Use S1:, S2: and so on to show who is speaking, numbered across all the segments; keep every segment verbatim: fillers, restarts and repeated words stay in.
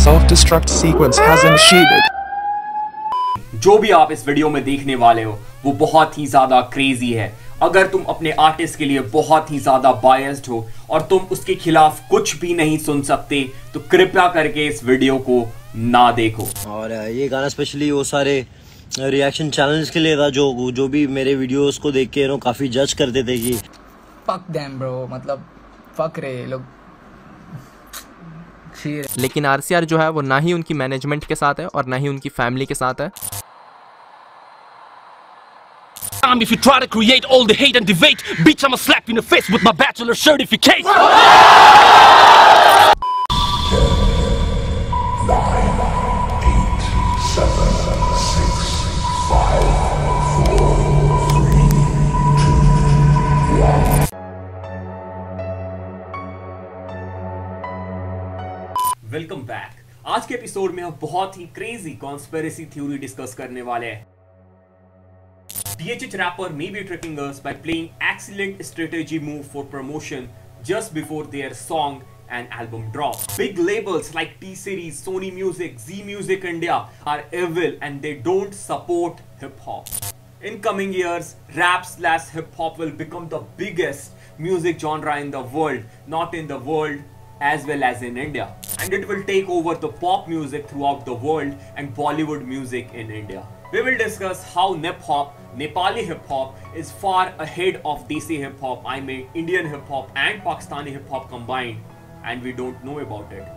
S1: self-destruct sequence has initiated.
S2: जो भी आप इस वीडियो में देखने वाले हो वो बहुत ही ज्यादा क्रेजी है। अगर तुम अपने आर्टिस्ट के लिए बहुत ही ज्यादा बायस्ड हो और तुम उसके खिलाफ कुछ भी नहीं सुन सकते तो कृपया करके इस वीडियो को ना देखो।
S3: और ये गाना स्पेशली वो सारे रिएक्शन चैनल्स के लिए था जो जो भी मेरे वीडियोस को देख के नो काफी जज करते थे कि
S4: फक देम ब्रो, मतलब फक रहे लोग।
S5: लेकिन आरसीआर जो है वो ना ही उनकी मैनेजमेंट के साथ है और ना ही उनकी फैमिली के साथ है।
S6: If you try to create all the hate and debate, bitch, I'ma slap you in the face with my bachelor certificate.
S2: Welcome back. आज के एपिसोड में हम बहुत ही क्रेजी कॉन्स्पिरेसी थ्योरी डिस्कस करने वाले हैं। D H H rapper may be tricking us by playing excellent strategy move for promotion just before their song and album drop. Big labels like T-Series, Sony Music, Z Music India are evil and they don't support hip-hop. In coming years, rap slash hip-hop will become the biggest music genre in the world, not in the world as well as in India. And it will take over the pop music throughout the world and Bollywood music in India. We will discuss how Nep-hop, Nepali hip-hop is far ahead of Desi hip-hop, I mean Indian hip-hop and Pakistani hip-hop combined, and we don't know about it.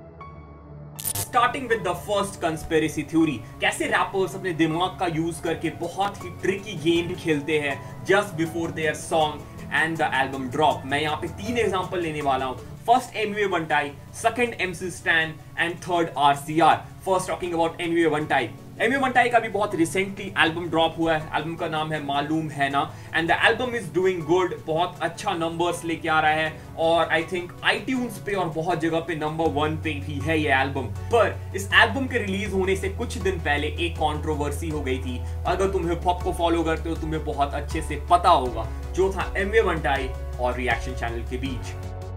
S2: Starting with the first conspiracy theory, कैसे rappers अपने दिमाग का use करके बहुत ही tricky game खेलते हैं just before their song and the album drop. मैं यहाँ पे तीन एग्जाम्पल लेने वाला हूँ। First M V A Bantai, second M C Stan and third R C R. First talking about M V A Bantai. M V A Bantai का भी बहुत रिसेंटली एल्बम ड्रॉप हुआ है। एल्बम का नाम है मालूम है ना, and the album is doing good, बहुत अच्छा नंबर्स लेके आ रहा है और आई थिंक आईट्यून्स पे और बहुत जगह पे नंबर वन पे भी है ये एल्बम। पर इस एल्बम के रिलीज होने से कुछ दिन पहले एक कंट्रोवर्सी हो गई थी। अगर तुम हिप हॉप को फॉलो करते हो तुम्हें बहुत अच्छे से पता होगा, जो था एम वी ए Bantai और रिएक्शन चैनल के बीच।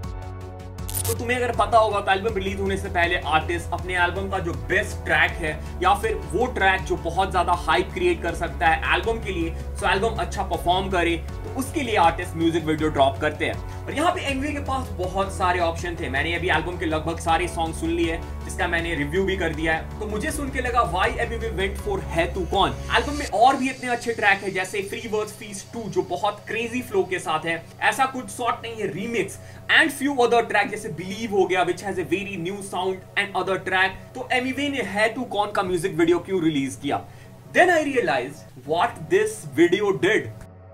S2: तो तुम्हें अगर पता होगा तो एल्बम रिलीज होने से पहले आर्टिस्ट अपने एल्बम का जो बेस्ट ट्रैक है या फिर वो ट्रैक जो बहुत ज्यादा हाइप क्रिएट कर सकता है एल्बम के लिए, तो एल्बम अच्छा परफॉर्म करे तो उसके लिए आर्टिस्ट म्यूजिक वीडियो ड्रॉप करते हैं। और यहाँ पे एमवी के पास बहुत सारे ऑप्शन थे। मैंने अभी एल्बम के लगभग सारे सॉन्ग सुन लिए, जिसका मैंने रिव्यू भी कर दिया है। तो मुझे सुन के लगा व्हाई एमवी वेंट फॉर है तू कौन। एल्बम में और भी इतने अच्छे ट्रैक है जैसे फ्री वर्ड्स फीस टू जो बहुत क्रेजी फ्लो के साथ है, ऐसा कुछ शॉर्ट नहीं है, remix and few other track जैसे बिलीव हो गया which has a very new sound and other track. तो एमवी ने है तू कौन का म्यूजिक वीडियो क्यों रिलीज किया? Then I realized what this video did.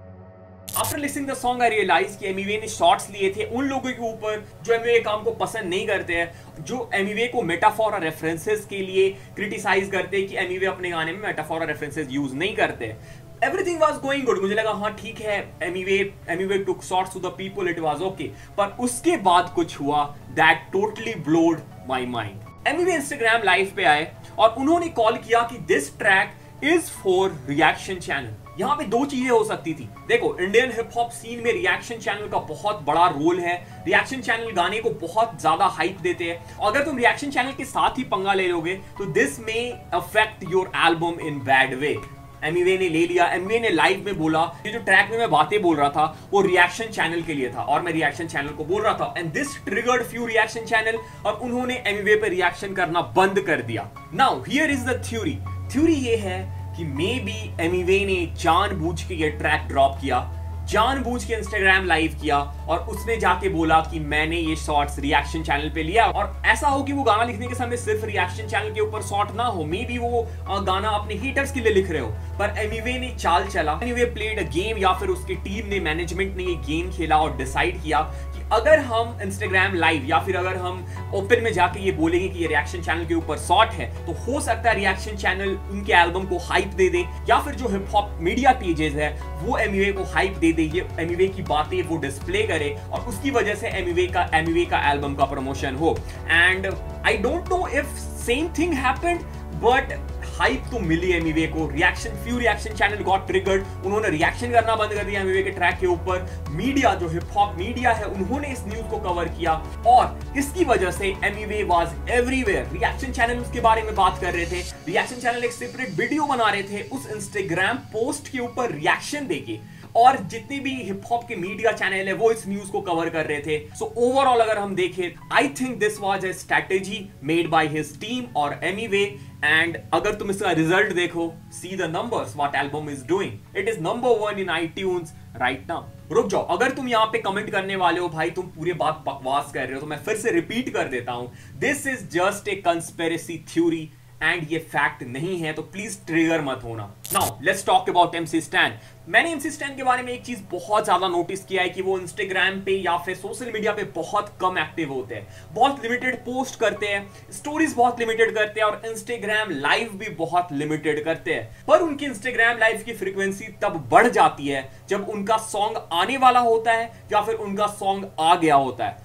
S2: After listening the song, I realized कि एमवी ने शॉट्स लिए थे उन लोगों के ऊपर जो एमवी काम को पसंद नहीं करते हैं, जो एमवी को मेटाफोर और रेफरेंसेस के लिए क्रिटिसाइज करते हैं कि एमवी अपने गाने में मेटाफोर और रेफरेंसेस यूज नहीं करते। Everything was going good, मुझे लगा हाँ ठीक है, Emiway Emiway took shots to the people, it was okay। पर उसके बाद कुछ हुआ that totally blowed my mind। Emiway Instagram live पे आए और उन्होंने कॉल किया कि this track is for reaction channel। यहाँ पे दो चीजें हो सकती थी। देखो, इंडियन हिप हॉप सीन में रिएक्शन चैनल का बहुत बड़ा रोल है। रिएक्शन चैनल गाने को बहुत ज्यादा हाइप देते हैं। अगर तुम रिएक्शन चैनल के साथ ही पंगा ले लोगे तो this may affect your album in bad way. Emiway ने ले लिया, एमवी ने लाइव में बोला ये जो ट्रैक में मैं बातें बोल रहा था वो रिएक्शन चैनल के लिए था और मैं रिएक्शन चैनल को बोल रहा था, and this triggered few reaction channel और उन्होंने एमवी पे रिएक्शन करना बंद कर दिया। Now here is the theory. Theory ये है कि मे बी एमवी ने जानबूझ के ये ट्रैक ड्रॉप किया, जानबूझ के इंस्टाग्राम लाइव किया और उसने जाके बोला कि मैंने ये शॉट्स रिएक्शन चैनल पे लिया। और ऐसा हो कि वो गाना लिखने के समय सिर्फ रिएक्शन चैनल के ऊपर शॉट ना हो, मे बी वो गाना अपने हेटर्स के लिए लिख रहे हो, पर एमवी ने चाल चला, एमवी प्लेड अ गेम या फिर उसकी टीम ने, मैनेजमेंट ने ये गेम खेला और डिसाइड किया कि अगर हम इंस्टाग्राम लाइव या फिर अगर हम ओपन में जाके ये बोलेंगे कि ये रिएक्शन चैनल के ऊपर शॉट है तो हो सकता है रिएक्शन चैनल उनके एल्बम को हाइप दे दे या फिर जो हिप हॉप मीडिया पेजेस है वो एमवी को हाइप दे दे, ये एमवी की बातें वो डिस्प्ले करे और उसकी वजह से एमवी का एमवी का एल्बम का प्रमोशन हो। And I don't know if same thing happened, but hype तो मिली एमवे को, reaction few reaction channel got triggered, उन्होंने रिएक्शन करना बंद कर दिया एमवे के ट्रैक के ऊपर। मीडिया जो हिप हॉप मीडिया है उन्होंने इस न्यूज को कवर किया और इसकी वजह से Emiway was everywhere. Reaction channel उसके बारे में बात कर रहे थे, रिएक्शन चैनल एक सेपरेट वीडियो बना रहे थे उस इंस्टाग्राम पोस्ट के ऊपर रिएक्शन देके, और जितने भी हिप हॉप के मीडिया चैनल है वो इस न्यूज को कवर कर रहे थे। सो so, ओवरऑल अगर हम देखें, I think this was a strategy made by his team और एमवे। एंड अगर तुम इसका रिजल्ट देखो, see the numbers what album is doing, it is number one in iTunes right now. रुक जाओ, अगर तुम यहाँ पे कमेंट करने वाले हो भाई तुम पूरी बात बकवास कर रहे हो, तो मैं फिर से रिपीट कर देता हूं, this is just a conspiracy theory and ये फैक्ट नहीं है, तो प्लीज ट्रिगर मत होना। Now let's talk about MC Stan. मैंने एमसी स्टैन के बारे में एक चीज बहुत ज्यादा नोटिस किया है कि वो इंस्टाग्राम पे या फिर सोशल मीडिया पे बहुत कम एक्टिव होते हैं, बहुत लिमिटेड पोस्ट करते हैं, स्टोरीज बहुत लिमिटेड करते हैं और इंस्टाग्राम लाइव भी बहुत लिमिटेड करते हैं। पर उनकी इंस्टाग्राम लाइव की फ्रीक्वेंसी तब बढ़ जाती है जब उनका सॉन्ग आने वाला होता है या फिर उनका सॉन्ग आ गया होता है।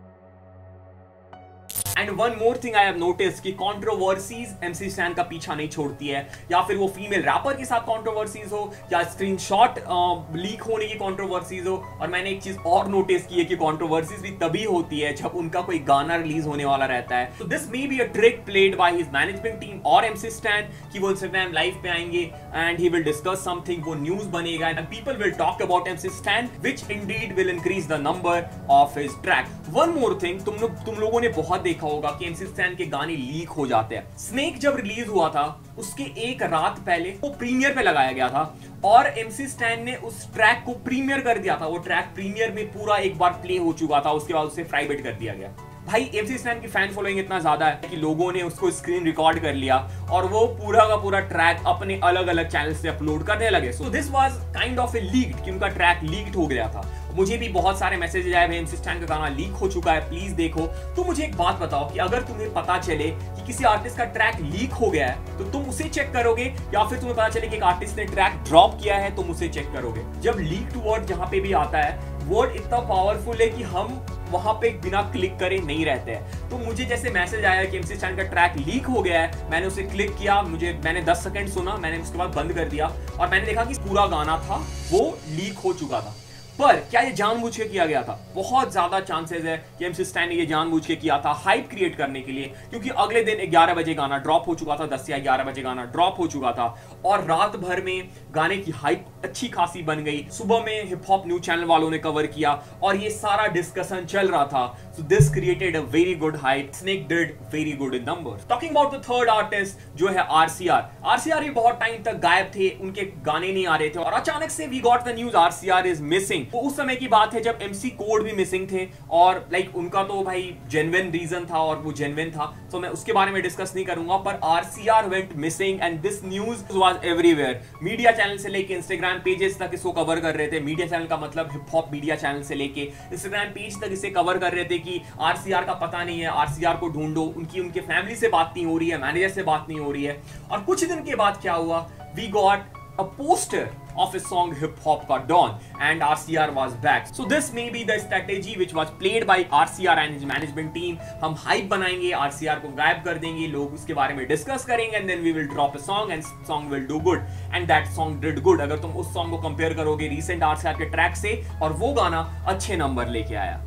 S2: And one more thing I have notice कि कंट्रोवर्सीज एमसी स्टैन का पीछा नहीं छोड़ती है, या फिर वो फीमेल रैपर के साथ कंट्रोवर्सीज हो या स्क्रीनशॉट लीक होने की कंट्रोवर्सीज हो। और मैंने एक चीज और नोटिस की है कि कंट्रोवर्सीज भी तभी होती है जब उनका कोई गाना रिलीज होने वाला रहता है। तो this may be a trick played by his management team और एमसी स्टैन कि वो इंस्टाग्राम लाइव पे आएंगे and he will discuss something, वो न्यूज बनेगा and people will talk about MC Stan which indeed will increase the number of his track. One more thing, तुम लोग तुम लोगों ने बहुत देखा होगा कि एमसी स्टैन के गाने लीक हो जाते हैं। स्नेक जब रिलीज हुआ था उसके एक रात पहले वो प्रीमियर पे लगाया गया था और एमसी स्टैन ने उस ट्रैक को प्रीमियर कर दिया था। वो ट्रैक प्रीमियर में पूरा एक बार प्ले हो चुका था, उसके बाद उसे प्राइवेट कर दिया गया। भाई एमसी स्टैन की फैन फॉलोइंग इतना ज्यादा है कि लोगों ने उसको स्क्रीन रिकॉर्ड कर लिया और वो पूरा का पूरा ट्रैक अपने अलग अलग चैनल से अपलोड करने लगे। So this was kind of a leaked, कि उनका ट्रैक लीक्ड हो गया था। मुझे भी बहुत सारे मैसेजेस आए, भाई एमसी स्टैन का गाना लीक हो चुका है, प्लीज देखो। तो मुझे एक बात बताओ कि अगर तुम्हें पता चले कि किसी आर्टिस्ट का ट्रैक लीक हो गया है तो तुम उसे चेक करोगे, या फिर तुम्हें पता चले कि एक आर्टिस्ट ने ट्रैक ड्रॉप किया है तुम उसे चेक करोगे? जब लीक्ड वर्ड जहां पे भी आता है, वर्ड इतना पावरफुल है कि हम वहां पे बिना क्लिक करे नहीं रहते हैं। तो मुझे जैसे मैसेज आया कि एमसी स्टैन का ट्रैक लीक हो गया है, मैंने उसे क्लिक किया, मुझे मैंने दस सेकंड सुना, मैंने उसके बाद बंद कर दिया और मैंने देखा कि पूरा गाना था वो लीक हो चुका था। पर क्या ये जानबूझ के किया गया था? बहुत ज्यादा चांसेस है कि एमसी स्टैन ने ये जानबूझ के किया था हाइप क्रिएट करने के लिए, क्योंकि अगले दिन ग्यारह बजे गाना ड्रॉप हो चुका था, दस या ग्यारह बजे गाना ड्रॉप हो चुका था और रात भर में गाने की हाइप अच्छी खासी बन गई। सुबह में हिप हॉप न्यूज चैनल वालों ने कवर किया और ये सारा डिस्कशन चल रहा था। So this created a very good hype. Snake did very good in numbers. Talking about the third artist जो है आरसीआर। आरसीआर भी बहुत टाइम तक गायब थे, उनके गाने नहीं आ रहे थे और अचानक से we got the news RCR is missing. वो उस समय की बात है जब एमसी कोड भी मिसिंग थे और लाइक उनका तो भाई जेन्युइन रीजन था और वो जेन्युइन था, तो मैं उसके बारे में डिस्कस नहीं करूंगा। पर RCR went missing and this news was everywhere. Media channel से लेके इंस्टाग्राम पेजेस तक इसको कवर कर रहे थे। मीडिया चैनल का मतलब हिप हॉप मीडिया चैनल से लेके इंस्टाग्राम पेज तक इसे कवर कर रहे थे कि आरसीआर का पता नहीं है, आरसीआर को ढूंढो, उनकी उनके फैमिली से बात नहीं हो रही है, मैनेजर से बात नहीं हो रही है। और कुछ दिन के बाद क्या हुआ, we got a poster of a song Hip Hop Ka Dawn and R C R was back. So this may be the strategy which was played by R C R and his management team. हम hype बनाएंगे, R C R को गायब कर देंगे, लोग उसके बारे में डिस्कस करेंगे and then we will drop a song and song will do good and that song did good. अगर तुम उस सॉन्ग को कंपेयर करोगे recent R C R के ट्रैक से, और वो गाना अच्छे नंबर लेके आया।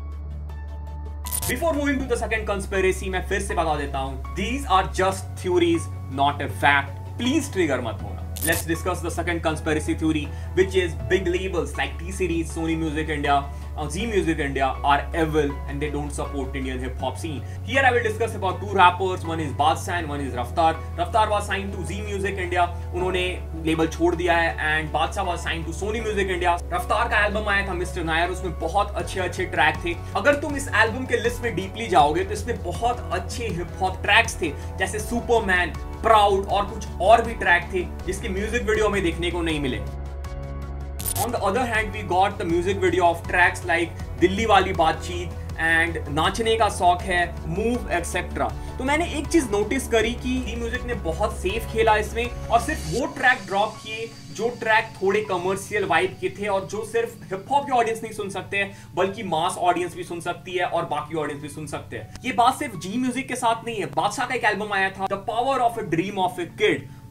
S2: Before moving to the second conspiracy, मैं फिर से बता देता हूँ, these are just theories, not a fact. Please trigger मत होना। Let's discuss the second conspiracy theory, which is big labels like T-Series, Sony Music India, uh, Zee Music India are evil and they don't support Indian hip hop scene. Here I will discuss about two rappers. One is Badshah and one is Raftaar. Raftaar was signed to Zee Music India. उन्होंने label छोड़ दिया है and Badshah was signed to Sony Music India. रफ्तार का album आया था mister Nair, उसमें बहुत अच्छे अच्छे ट्रैक थे। अगर तुम इस एल्बम के लिस्ट में डीपली जाओगे तो इसमें बहुत अच्छे हिप हॉप ट्रैक्स थे, जैसे सुपरमैन, प्राउड और कुछ और भी ट्रैक थे जिसके म्यूजिक वीडियो में देखने को नहीं मिले। On the other hand, we got the music video of tracks like Delhi वाली बातचीत एंड नाचने का शौक है, मूव एक्सेट्रा। तो मैंने एक चीज नोटिस करी कि ज़ी म्यूजिक ने बहुत सेफ खेला इसमें और सिर्फ वो ट्रैक ड्रॉप किए जो ट्रैक थोड़े कमर्शियल वाइब के थे और जो सिर्फ हिप हॉप के ऑडियंस नहीं सुन सकते हैं बल्कि मास ऑडियंस भी सुन सकती है और बाकी ऑडियंस भी सुन सकते हैं। ये बात सिर्फ ज़ी म्यूजिक के साथ नहीं है। बादशाह का एक एल्बम आया था the power of a dream of a kid,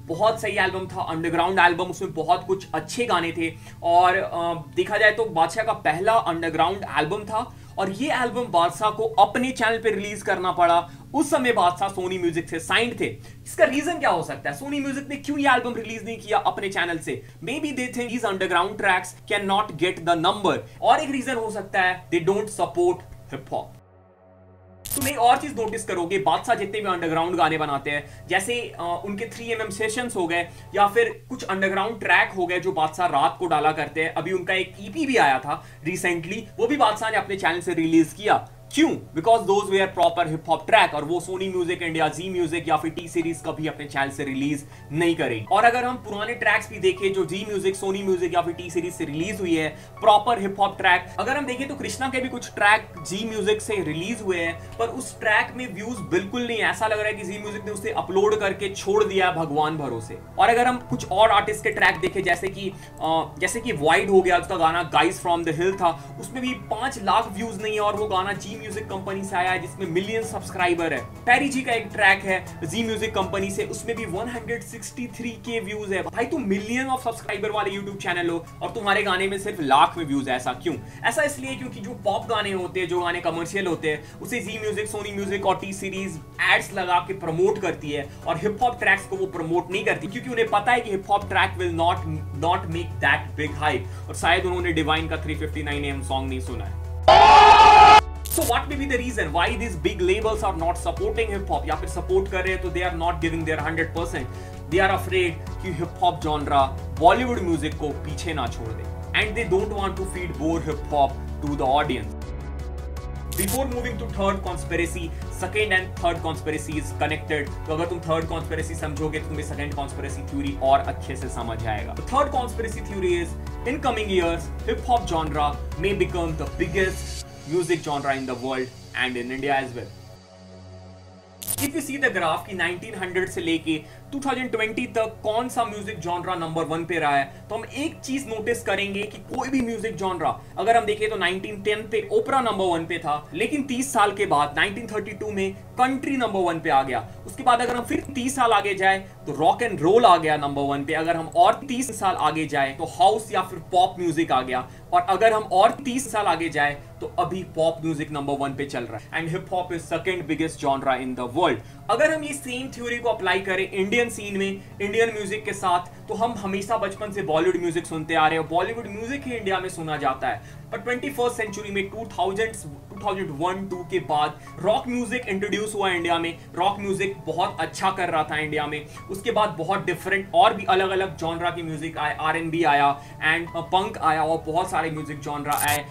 S2: बहुत सही एल्बम था, अंडरग्राउंड एल्बम, उसमें बहुत कुछ अच्छे गाने थे और आ, देखा जाए तो बादशाह का पहला अंडरग्राउंड एल्बम था और ये एल्बम बादशाह को अपने चैनल पे रिलीज करना पड़ा। उस समय बादशाह सोनी म्यूजिक से साइंड थे। इसका रीजन क्या हो सकता है? सोनी म्यूजिक ने क्यों ये एल्बम रिलीज नहीं किया अपने चैनल से? May be they think these underground tracks can not get the number. और एक रीजन हो सकता है they don't support hip hop. तुम एक और चीज नोटिस करोगे, बादशाह जितने भी अंडरग्राउंड गाने बनाते हैं, जैसे आ, उनके थ्री एम एम सेशंस हो गए या फिर कुछ अंडरग्राउंड ट्रैक हो गए जो बादशाह रात को डाला करते हैं। अभी उनका एक ईपी भी आया था रिसेंटली, वो भी बादशाह ने अपने चैनल से रिलीज किया। क्यों? Because those were proper hip hop track और वो Sony Music India, Zee Music या फिर टी सीरीज कभी अपने चैनल से रिलीज नहीं करेगी। और अगर हम पुराने ट्रैक्स भी देखें जो जी म्यूजिक, सोनी म्यूजिक या फिर टी सीरीज से रिलीज हुई है, प्रॉपर हिप हॉप ट्रैक, अगर हम देखें तो कृष्णा के भी कुछ ट्रैक जी म्यूजिक से रिलीज हुए हैं, पर उस ट्रैक में व्यूज बिल्कुल नहीं, ऐसा लग रहा है कि जी म्यूजिक ने उसे अपलोड करके छोड़ दिया भगवान भरोसे। और अगर हम कुछ और आर्टिस्ट के ट्रैक देखें, जैसे कि जैसे कि वाइड हो गया, उसका गाना गाइस फ्रॉम द हिल था, उसमें भी पांच लाख व्यूज नहीं है और वो गाना जी म्यूजिक कंपनी से आया है जिसमें मिलियन सब्सक्राइबर है। पैरी जी का एक ट्रैक है जी म्यूजिक कंपनी से, उसमें भी एक सौ तिरसठ के व्यूज है। भाई तुम मिलियन ऑफ सब्सक्राइबर वाले यूट्यूब चैनल हो और तुम्हारे गाने में सिर्फ लाख में व्यूज है। ऐसा क्यों? ऐसा इसलिए क्योंकि जो पॉप गाने होते हैं, जो गाने कमर्शियल होते हैं, उसे जी म्यूजिक, सोनी म्यूजिक और टी सीरीज एड्स लगा के प्रमोट करती है और हिप हॉप ट्रैक्स को वो प्रमोट नहीं करती, क्योंकि उन्हें पता है कि hip hop track will not not make that big hype. और शायद उन्होंने डिवाइन का three fifty nine A M song नहीं सुना है। So what may be the reason why these big labels are not supporting hip hop या फिर support कर रहे हैं तो they are not giving their one hundred percent? They are afraid कि hip hop genre Bollywood music को पीछे ना छोड़ दे, and they don't want to feed more hip hop to the audience. Before moving to third conspiracy, second and third conspiracy is connected. तो अगर तुम third conspiracy समझोगे तो तुम्हें second conspiracy theory और अच्छे से समझ आएगा। The third conspiracy theory is in coming years, hip hop genre may become the biggest music genre in the world and in India as well. If you see the graph कि nineteen hundred से लेके two thousand twenty तक कौन सा music genre number one पे रहा है, तो हम एक चीज नोटिस करेंगे कि कोई भी म्यूजिक जॉनरा, अगर हम देखें तो नाइनटीन टेन पे ओपरा नंबर वन पे था, लेकिन तीस साल के बाद नाइनटीन थर्टी टू में कंट्री नंबर वन पे आ गया। उसके बाद अगर हम फिर तीस साल आगे जाए तो रॉक एंड रोल आ गया नंबर वन पे। अगर हम और तीस साल आगे जाए तो हाउस या फिर पॉप म्यूजिक आ गया। और अगर हम और तीस साल आगे जाए तो अभी पॉप म्यूजिक नंबर वन पे चल रहा है। And hip hop is second biggest genre in the world. अगर हम ये सेम थ्योरी को अप्लाई करें इंडियन सीन में, इंडियन म्यूजिक के साथ, तो हम हमेशा बचपन से बॉलीवुड म्यूजिक सुनते आ रहे हैं। बॉलीवुड म्यूजिक ही इंडिया में सुना जाता है। पर ट्वेंटी फर्स्ट सेंचुरी में two thousand two thousand one two के बाद रॉक म्यूजिक इंट्रोड्यूस हुआ इंडिया में। रॉक म्यूजिक बहुत अच्छा कर रहा था इंडिया में। उसके बाद बहुत डिफरेंट और भी अलग अलग जॉनरा की म्यूजिक आए, आर एन बी आया एंड पंक आया और बहुत सारे म्यूजिक जॉनरा आए।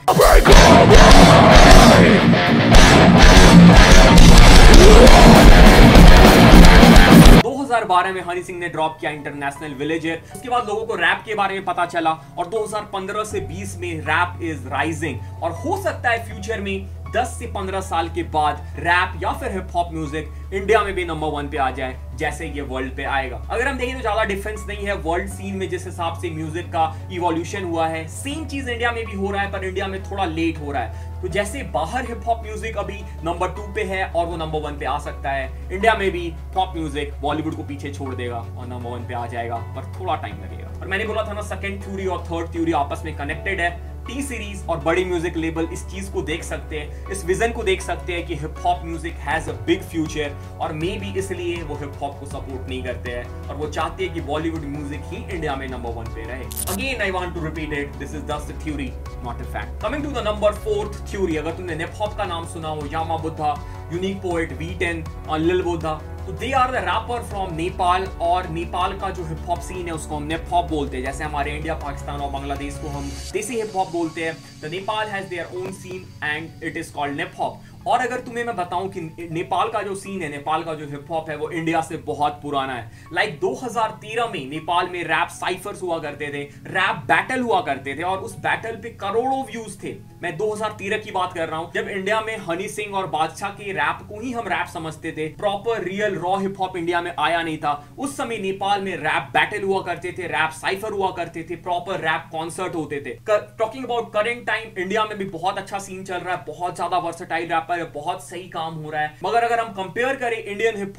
S2: दो हज़ार बारह में हनी सिंह ने ड्रॉप किया इंटरनेशनल विलेजर। उसके बाद लोगों को रैप के बारे में पता चला और दो हज़ार पंद्रह से बीस में रैप इज राइजिंग। और हो सकता है फ्यूचर में दस से पंद्रह साल के बाद रैप या फिर हिप हॉप म्यूजिक इंडिया में भी नंबर वन पे आ जाए, जैसे ये वर्ल्ड पे आएगा। अगर हम देखें तो ज्यादा डिफरेंस नहीं है वर्ल्ड सीन में, जिस हिसाब से म्यूजिक का इवोल्यूशन हुआ है। सेम चीज इंडिया में भी हो रहा है, पर इंडिया में थोड़ा लेट हो रहा है। तो जैसे बाहर हिप हॉप म्यूजिक अभी नंबर टू पे है और वो नंबर वन पे आ सकता है, इंडिया में भी पॉप म्यूजिक बॉलीवुड को पीछे छोड़ देगा और नंबर वन पे आ जाएगा, पर थोड़ा टाइम लगेगा। और मैंने बोला था ना, सेकंड थ्योरी और थर्ड थ्योरी आपस में कनेक्टेड है। टी सीरीज और बड़ी म्यूजिक लेबल इस चीज को देख सकते हैं, इस विजन को देख सकते हैं कि hip hop music has a big future, और मे बी इसलिए वो हिप हॉप को सपोर्ट नहीं करते हैं और वो चाहते हैं कि बॉलीवुड म्यूजिक ही इंडिया में नंबर वन पे रहे। Again I want to repeat it, this is just a theory not a fact. Coming to the number fourth theory, अगर तुमने हिप हॉप का नाम सुना हो, यामा बुद्धा, यूनिक पोएट, वी टेन, लिल बुद्धा, तो they are the rapper from Nepal. और नेपाल का जो हिप हॉप सीन है उसको हम नेप हॉप बोलते हैं, जैसे हमारे इंडिया, पाकिस्तान और बांग्लादेश को हम देसी हिप हॉप बोलते हैं। The Nepal has their own scene and it is called Nephop. और अगर तुम्हें मैं बताऊं कि नेपाल का जो सीन है, नेपाल का जो हिप हॉप है, वो इंडिया से बहुत पुराना है। लाइक दो हज़ार तेरह में नेपाल में रैप साइफर्स हुआ करते थे, रैप बैटल हुआ करते थे और उस बैटल पे करोड़ों व्यूज थे। मैं दो हज़ार तेरह की बात कर रहा हूं, जब इंडिया में हनी सिंह और बादशाह के रैप को ही हम रैप समझते थे, proper real raw hip hop India में आया नहीं था। उस समय नेपाल में रैप बैटल हुआ करते थे, रैप साइफर हुआ करते थे, प्रॉपर रैप कॉन्सर्ट होते थे। Talking about current time, India में भी बहुत अच्छा सीन चल रहा है, बहुत ज्यादा वर्सेटाइल रैपर है, बहुत सही काम हो रहा है। मगर अगर हम कंपेयर करें इंडियन हिप हॉप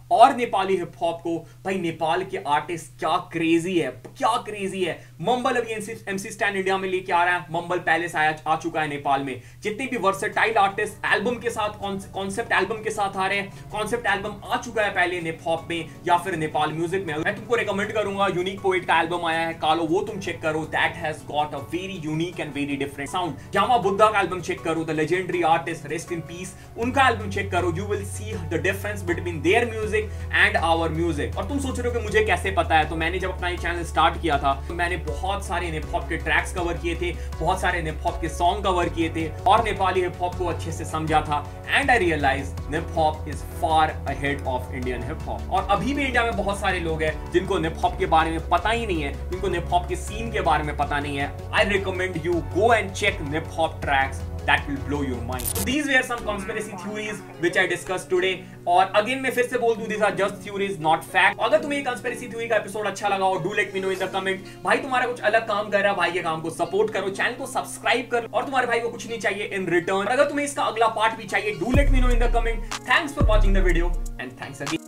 S2: और नेपाली हिप हॉप को। भाई नेपाल के आर्टिस्ट क्या क्रेजी है, क्या क्रेजी है। मंबल अभी एमसी स्टैन इंडिया में लेके आ रहा है, मंबल पैलेस आया आ चुका है नेपाल में। जितने भी वर्सेटाइल आर्टिस्ट एल्बम के साथ, कॉन्सेप्ट एल्बम के साथ आ रहे हैं, कॉन्सेप्ट एल्बम आ चुका है पहले हिप हॉप में या फिर नेपाल म्यूजिक में। मैं तुमको रिकमेंड करूंगा, यूनिक पोएट का एल्बम आया है कालो, वो तुम चेक करो। That has got a very unique and very different sound. Yama Buddha का एल्बम चेक करो, the legendary artist rest in peace, उनका एल्बम चेक करो। You will see the difference between their music and our music. और तुम सोच रहे हो कि मुझे कैसे पता है, तो मैंने जब अपना ये चैनल स्टार्ट किया था तो मैंने बहुत सारे हिप हॉप के ट्रैक्स कवर किए थे, बहुत सारे हिप हॉप के सॉन्ग कवर किए थे और नेपाली हिप हॉप को अच्छे से समझा था। And I realize hip hop is far ahead of Indian hip hop. और अभी भी इंडिया में बहुत सारे लोग हैं जिनको हिप हॉप के बारे में पता ही नहीं है, जिनको हिप हॉप के सीन के बारे में पता नहीं है। I recommend you go and check hip hop tracks, that will blow your mind. So these were some conspiracy theories which I discussed today. और अगेन मैं फिर से बोल दूं, these are just theories not fact. अगर तुम्हें ये conspiracy theory का एपिसोड अच्छा लगा हो, do let me know in the comment. भाई तुम्हारा कुछ अलग काम कर रहा है, भाई के काम को सपोर्ट करो, चैनल को सब्सक्राइब करो और तुम्हारे भाई को कुछ नहीं चाहिए इन रिटर्न। अगर तुम्हें इसका अगला पार्ट भी चाहिए, do let me know in the comment. Thanks for watching the video and thanks again.